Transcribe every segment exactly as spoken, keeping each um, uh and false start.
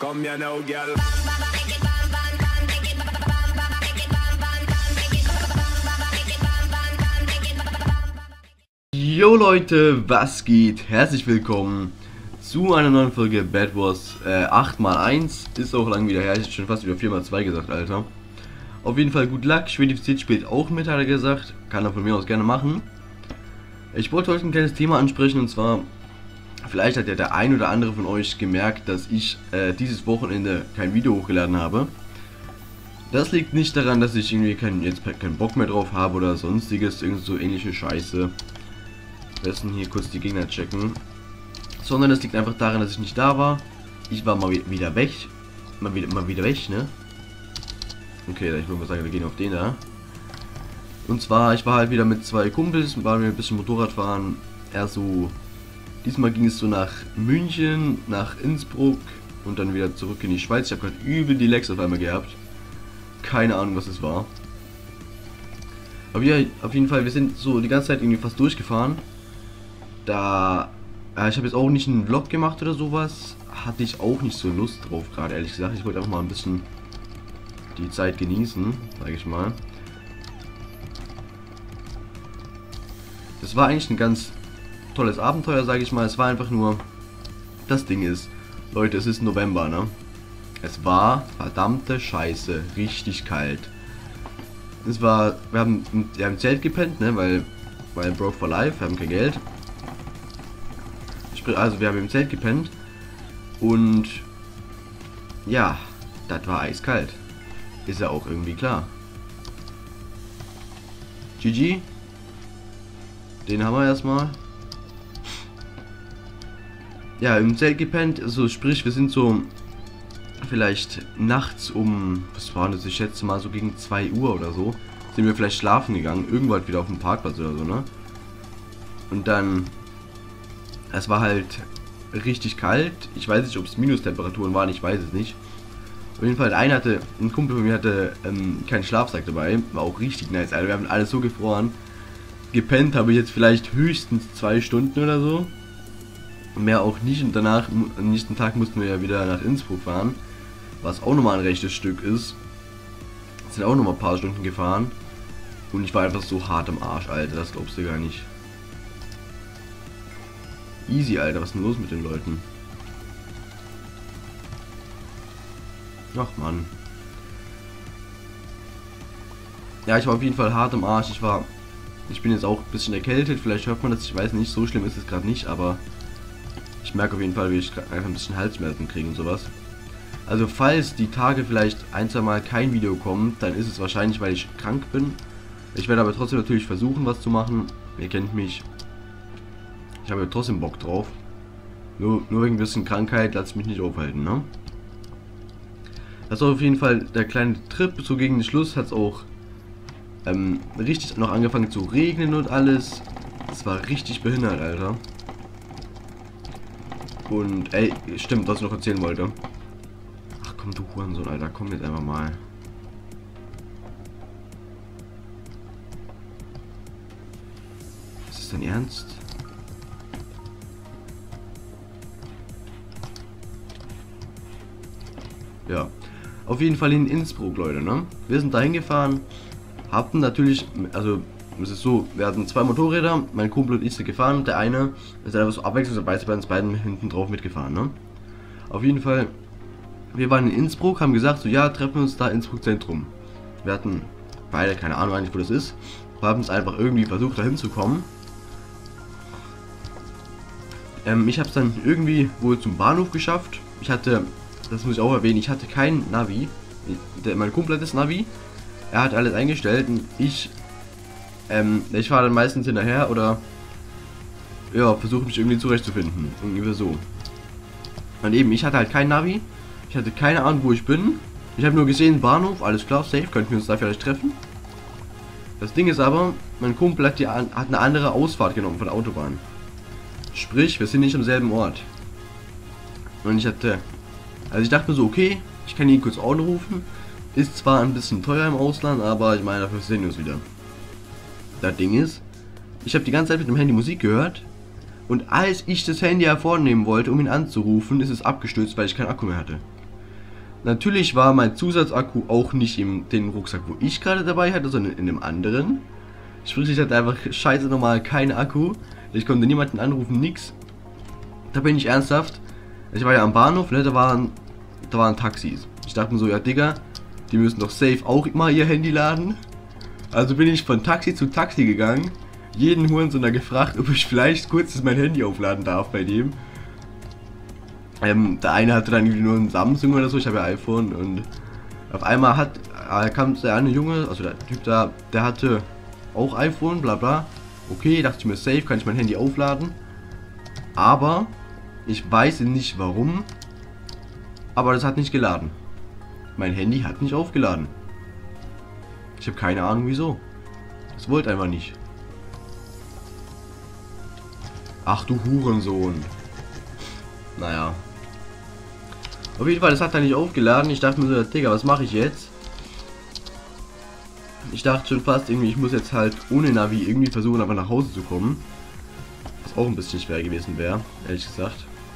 Come here now, girl. Yo Leute, was geht? Herzlich willkommen zu einer neuen Folge Bed Wars äh, acht mal eins. Ist auch lang wieder her, ich hätte schon fast wieder vier mal zwei gesagt, Alter. Auf jeden Fall gut Luck, Schwedifiziert spielt auch mit, hat er gesagt. Kann er von mir aus gerne machen. Ich wollte heute ein kleines Thema ansprechen, und zwar, vielleicht hat ja der ein oder andere von euch gemerkt, dass ich äh, dieses Wochenende kein Video hochgeladen habe. Das liegt nicht daran, dass ich irgendwie kein, jetzt keinen Bock mehr drauf habe oder sonstiges, irgend so ähnliche Scheiße. Am besten hier kurz die Gegner checken. Sondern es liegt einfach daran, dass ich nicht da war. Ich war mal wieder weg. Mal wieder, mal wieder weg, ne? Okay, ich würde mal sagen, wir gehen auf den da. Und zwar, ich war halt wieder mit zwei Kumpels, waren wir ein bisschen Motorrad fahren. Eher so, diesmal ging es so nach München, nach Innsbruck und dann wieder zurück in die Schweiz. Ich habe gerade übel die Lex auf einmal gehabt. Keine Ahnung, was es war. Aber ja, auf jeden Fall, wir sind so die ganze Zeit irgendwie fast durchgefahren. Da, äh, ich habe jetzt auch nicht einen Vlog gemacht oder sowas. Hatte ich auch nicht so Lust drauf gerade, ehrlich gesagt. Ich wollte einfach mal ein bisschen die Zeit genießen, sage ich mal. Das war eigentlich ein ganz tolles Abenteuer, sage ich mal. Es war einfach nur, das Ding ist, Leute, es ist November, ne? Es war verdammte Scheiße, richtig kalt. Es war, wir haben, wir haben im Zelt gepennt, ne? Weil, weil broke for life, wir haben kein Geld. Also wir haben im Zelt gepennt und ja, das war eiskalt. Ist ja auch irgendwie klar. G G. Den haben wir erstmal. Ja, im Zelt gepennt, also sprich, wir sind so vielleicht nachts um, was war das, ich schätze mal so gegen zwei Uhr oder so, sind wir vielleicht schlafen gegangen, irgendwo halt wieder auf dem Parkplatz oder so, ne? Und dann, es war halt richtig kalt, ich weiß nicht, ob es Minustemperaturen waren, ich weiß es nicht. Auf jeden Fall, einer hatte, ein Kumpel von mir hatte ähm, keinen Schlafsack dabei, war auch richtig nice, Alter, wir haben alles so gefroren. Gepennt habe ich jetzt vielleicht höchstens zwei Stunden oder so. Mehr auch nicht, und danach, am nächsten Tag mussten wir ja wieder nach Innsbruck fahren, was auch nochmal ein rechtes Stück ist. Sind auch nochmal ein paar Stunden gefahren. Und ich war einfach so hart am Arsch, Alter, das glaubst du gar nicht. Easy, Alter, was ist denn los mit den Leuten? Ach Mann. Ja, ich war auf jeden Fall hart am Arsch, ich war... Ich bin jetzt auch ein bisschen erkältet, vielleicht hört man das, ich weiß nicht, so schlimm ist es gerade nicht, aber ich merke auf jeden Fall, wie ich einfach ein bisschen Halsschmerzen kriege und sowas. Also falls die Tage vielleicht ein, zwei Mal kein Video kommt, dann ist es wahrscheinlich, weil ich krank bin. Ich werde aber trotzdem natürlich versuchen, was zu machen. Ihr kennt mich. Ich habe ja trotzdem Bock drauf. Nur, nur wegen ein bisschen Krankheit lasse ich mich nicht aufhalten, ne? Das war auf jeden Fall der kleine Trip. So gegen den Schluss hat es auch ähm, richtig noch angefangen zu regnen und alles. Das war richtig behindert, Alter. Und ey, stimmt, was ich noch erzählen wollte. Ach komm, du Hurensohn, Alter, komm jetzt einfach mal. Ist das dein Ernst? Ja, auf jeden Fall in Innsbruck, Leute, ne? Wir sind dahin gefahren, hatten natürlich, also es ist so, wir hatten zwei Motorräder, mein Kumpel und ich sind gefahren, der eine ist einfach so abwechslungsweise bei uns beiden hinten drauf mitgefahren, ne? Auf jeden Fall, wir waren in Innsbruck, haben gesagt, so ja, treffen wir uns da Innsbruck Zentrum. Wir hatten beide keine Ahnung eigentlich, wo das ist, wir haben es einfach irgendwie versucht, da hinzukommen. Ähm, ich habe es dann irgendwie wohl zum Bahnhof geschafft. Ich hatte, das muss ich auch erwähnen, ich hatte kein Navi, der, mein Kumpel hat das Navi, er hat alles eingestellt und ich Ähm, ich fahre dann meistens hinterher oder ja, versuche mich irgendwie zurechtzufinden. Ungefähr so. Und eben, ich hatte halt kein Navi. Ich hatte keine Ahnung, wo ich bin. Ich habe nur gesehen, Bahnhof, alles klar, safe, könnten wir uns da vielleicht treffen. Das Ding ist aber, mein Kumpel hat, die, hat eine andere Ausfahrt genommen von der Autobahn. Sprich, wir sind nicht am selben Ort. Und ich hatte, also ich dachte mir so, okay, ich kann ihn kurz anrufen. Ist zwar ein bisschen teuer im Ausland, aber ich meine, dafür sehen wir uns wieder. Das Ding ist, ich habe die ganze Zeit mit dem Handy Musik gehört und als ich das Handy hervornehmen wollte, um ihn anzurufen, ist es abgestürzt, weil ich keinen Akku mehr hatte. Natürlich war mein Zusatzakku auch nicht in dem Rucksack, wo ich gerade dabei hatte, sondern in dem anderen. Sprich, ich hatte einfach scheiße normal keinen Akku. Ich konnte niemanden anrufen, nix. Da bin ich ernsthaft. Ich war ja am Bahnhof, ne, da waren, da waren Taxis. Ich dachte mir so, ja Digga, die müssen doch safe auch mal ihr Handy laden. Also bin ich von Taxi zu Taxi gegangen. Jeden Hurensohn da gefragt, ob ich vielleicht kurz mein Handy aufladen darf bei dem. Ähm, der eine hatte dann irgendwie nur ein Samsung oder so, ich habe ja iPhone, und auf einmal hat, äh, kam der eine Junge, also der Typ da, der hatte auch iPhone, bla bla. Okay, dachte ich mir, safe, kann ich mein Handy aufladen. Aber ich weiß nicht warum, aber das hat nicht geladen. Mein Handy hat nicht aufgeladen. Ich habe keine Ahnung wieso. Es wollte einfach nicht. Ach du Hurensohn. Naja. Auf jeden Fall, das hat er nicht aufgeladen. Ich dachte mir so, Digga, was mache ich jetzt? Ich dachte schon fast irgendwie, ich muss jetzt halt ohne Navi irgendwie versuchen, aber nach Hause zu kommen. Was auch ein bisschen schwer gewesen wäre, ehrlich gesagt.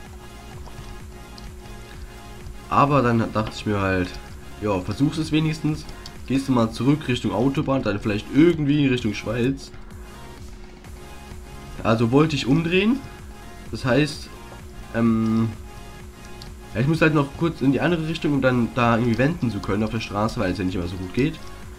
Aber dann dachte ich mir halt, ja, versuch's es wenigstens. Gehst du mal zurück Richtung Autobahn, dann vielleicht irgendwie Richtung Schweiz. Also wollte ich umdrehen. Das heißt, ähm, ja, ich muss halt noch kurz in die andere Richtung, um dann da irgendwie wenden zu können auf der Straße, weil es ja nicht immer so gut geht.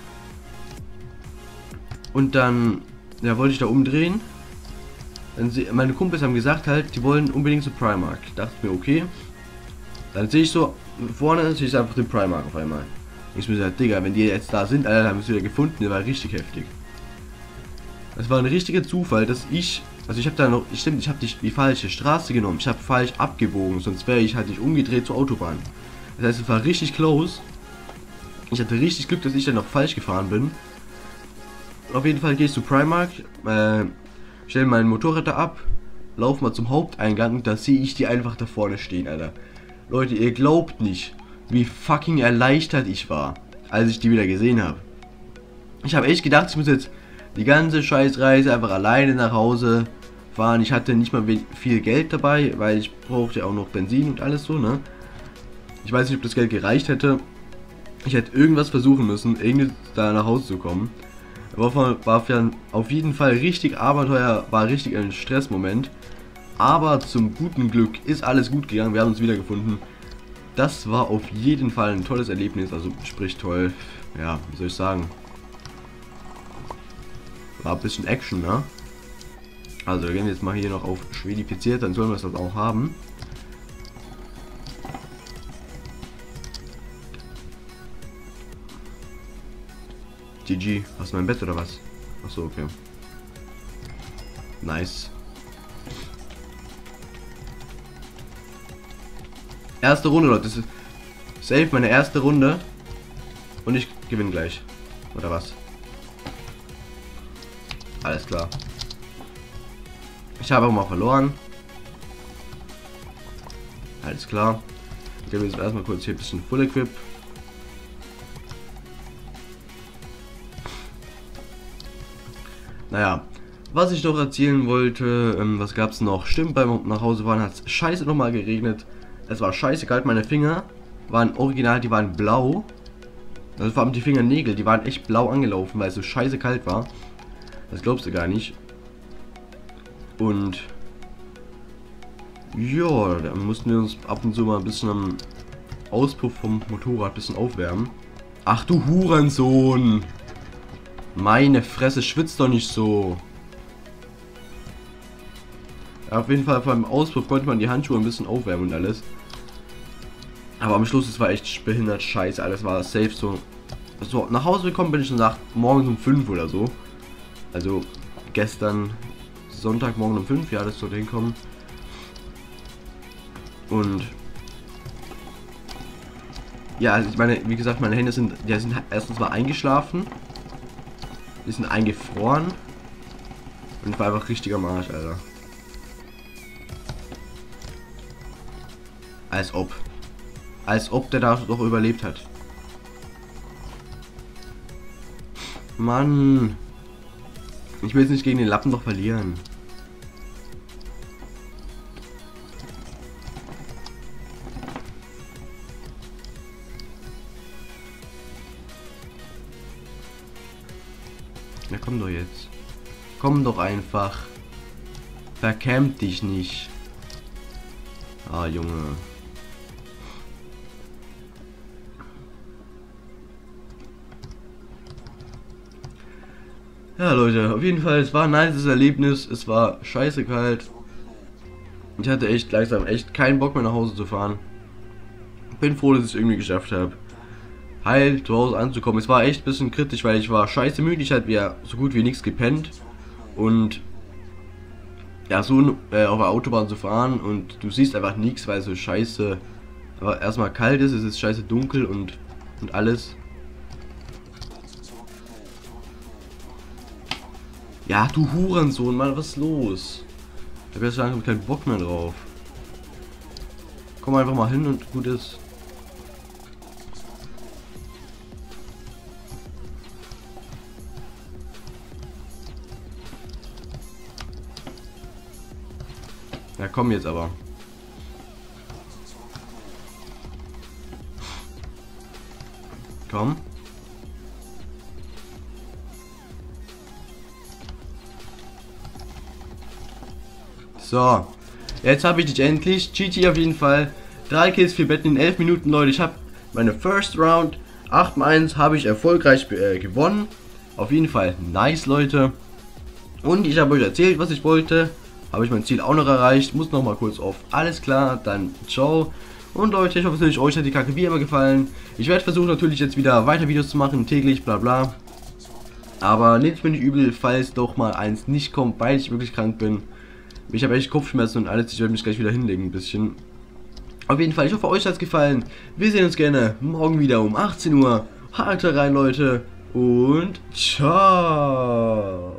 Und dann, ja, wollte ich da umdrehen. Dann sie, meine Kumpels haben gesagt halt, die wollen unbedingt zu Primark. Dachte mir, okay. Dann sehe ich so, vorne sehe ich einfach den Primark auf einmal. Ich mir gesagt, Digga, wenn die jetzt da sind, Alter, haben wir es wieder gefunden, der war richtig heftig. Das war ein richtiger Zufall, dass ich, also ich habe da noch, stimmt, ich habe die, die falsche Straße genommen, ich habe falsch abgebogen, sonst wäre ich halt nicht umgedreht zur Autobahn. Das heißt, es war richtig close. Ich hatte richtig Glück, dass ich dann noch falsch gefahren bin. Auf jeden Fall gehe ich zu Primark, äh, stelle mein Motorrad da ab, lauf mal zum Haupteingang und da sehe ich die einfach da vorne stehen, Alter. Leute, ihr glaubt nicht, wie fucking erleichtert ich war, als ich die wieder gesehen habe. Ich habe echt gedacht, ich muss jetzt die ganze Scheißreise einfach alleine nach Hause fahren. Ich hatte nicht mal viel Geld dabei, weil ich brauchte auch noch Benzin und alles so, ne? Ich weiß nicht, ob das Geld gereicht hätte. Ich hätte irgendwas versuchen müssen, irgendwie da nach Hause zu kommen. War, war auf jeden Fall richtig Abenteuer, war richtig ein Stressmoment. Aber zum guten Glück ist alles gut gegangen, wir haben uns wiedergefunden. Das war auf jeden Fall ein tolles Erlebnis, also sprich toll, ja, wie soll ich sagen. War ein bisschen Action, ne? Also wir gehen jetzt mal hier noch auf schwedifiziert, dann sollen wir es das auch haben. G G, hast du mein Bett oder was? Achso, okay. Nice. Erste Runde, Leute. Das ist safe meine erste Runde. Und ich gewinne gleich. Oder was? Alles klar. Ich habe auch mal verloren. Alles klar. Ich gebe jetzt erstmal kurz hier ein bisschen Full Equip. Naja, was ich noch erzählen wollte, ähm, was gab es noch? Stimmt, beim nach Hause fahren hat es scheiße nochmal geregnet. Es war scheiße kalt, meine Finger waren original, die waren blau. Also vor allem die Fingernägel, die waren echt blau angelaufen, weil es so scheiße kalt war. Das glaubst du gar nicht. Und ja, da mussten wir uns ab und zu mal ein bisschen am Auspuff vom Motorrad ein bisschen aufwärmen. Ach du Hurensohn! Meine Fresse, schwitzt doch nicht so. Auf jeden Fall beim Auspuff konnte man die Handschuhe ein bisschen aufwärmen und alles. Aber am Schluss, es war echt behindert scheiße. Alles war safe so. So, nach Hause gekommen bin ich schon nach morgens um fünf oder so. Also gestern Sonntagmorgen um fünf, ja, das sollte hinkommen. Und ja, also ich meine, wie gesagt, meine Hände sind, die sind erstens mal eingeschlafen. Die sind eingefroren. Und ich war einfach richtiger Marsch, Alter. Als ob. Als ob der da doch überlebt hat. Mann. Ich will jetzt nicht gegen den Lappen doch verlieren. Na komm doch jetzt. Komm doch einfach. Verkämmt dich nicht. Ah, Junge. Ja, Leute, auf jeden Fall, es war ein nices Erlebnis. Es war scheiße kalt. Ich hatte echt langsam echt keinen Bock mehr nach Hause zu fahren. Bin froh, dass ich es irgendwie geschafft habe, heil zu Hause anzukommen. Es war echt ein bisschen kritisch, weil ich war scheiße müde. Ich hatte ja so gut wie nichts gepennt. Und ja, so äh, auf der Autobahn zu fahren und du siehst einfach nichts, weil es so scheiße aber erstmal kalt ist, es ist scheiße dunkel und, und alles. Ja, du Hurensohn, Mann, was ist los? Ich habe jetzt langsam keinen Bock mehr drauf. Komm einfach mal hin und gut ist. Ja, komm jetzt aber. Komm. So. Jetzt habe ich dich endlich. G G auf jeden Fall. drei Kills, vier Betten in elf Minuten, Leute. Ich habe meine First Round. acht mal eins habe ich erfolgreich äh, gewonnen. Auf jeden Fall nice, Leute. Und ich habe euch erzählt, was ich wollte. Habe ich mein Ziel auch noch erreicht. Muss noch mal kurz auf. Alles klar, dann ciao. Und Leute, ich hoffe natürlich, euch hat die Kacke wie immer gefallen. Ich werde versuchen natürlich jetzt wieder weiter Videos zu machen, täglich, bla bla. Aber nehmt mir nicht übel, falls doch mal eins nicht kommt, weil ich wirklich krank bin. Ich habe echt Kopfschmerzen und alles. Ich werde mich gleich wieder hinlegen ein bisschen. Auf jeden Fall, ich hoffe, euch hat es gefallen. Wir sehen uns gerne morgen wieder um achtzehn Uhr. Haut rein, Leute. Und ciao.